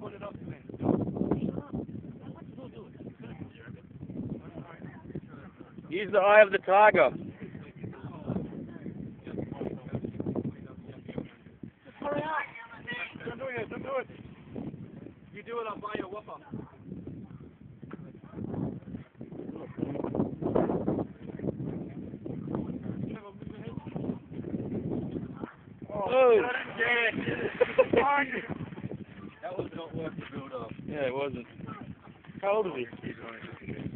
Use the eye of the tiger. Hurry up! Don't do it, don't do it. You do it, I'll buy you a whopper. Oh! That was not worth the build up. Yeah, it wasn't. How old is he?